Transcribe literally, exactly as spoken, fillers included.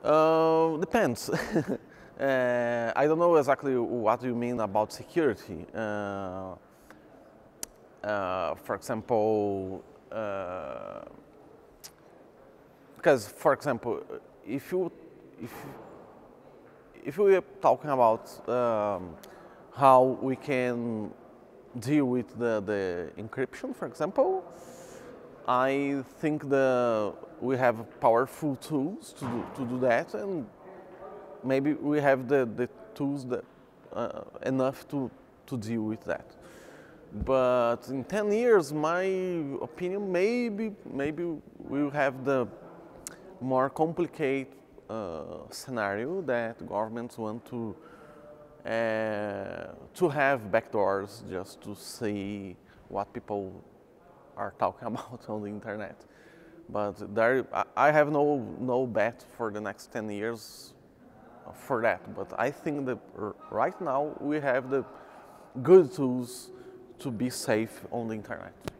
Uh, depends. uh, I don't know exactly what you mean about security. Uh, uh, for example, uh, because for example, if you if if we are talking about um, how we can deal with the, the encryption, for example, I think the we have powerful tools to do, to do that, and maybe we have the, the tools that uh, enough to, to deal with that. But in ten years, my opinion, maybe maybe we'll have the more complicated uh, scenario that governments want to uh, to have backdoors just to see what people are talking about on the internet. But there, I have no no bet for the next ten years for that. But I think that right now we have the good tools to be safe on the internet.